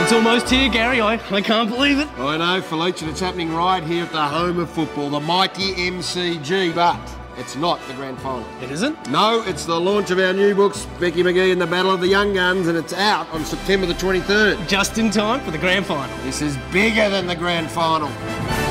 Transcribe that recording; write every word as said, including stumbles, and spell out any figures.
It's almost here, Gary. I, I can't believe it. I know, Felice, and it's happening right here at the home of football, the mighty M C G, but it's not the grand final. It isn't? No, it's the launch of our new book, Specky Magee and the Battle of the Young Guns, and it's out on September the twenty-third. Just in time for the grand final. This is bigger than the grand final.